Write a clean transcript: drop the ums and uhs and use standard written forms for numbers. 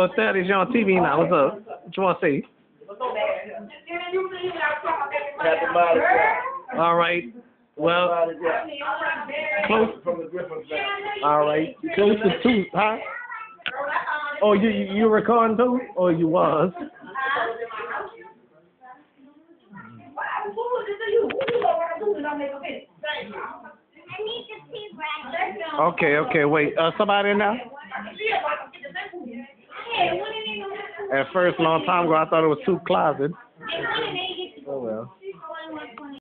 Yo, Thaddeus, you on TV now. What's up? What you want to say? Happy Mother's Day. All right. Well, Mother's Day. close. From the Griffin family. All right. Close to 2, huh? Oh, you recording too? Or you was? Okay, wait. Somebody in there? At first, long time ago, I thought it was 2 closets.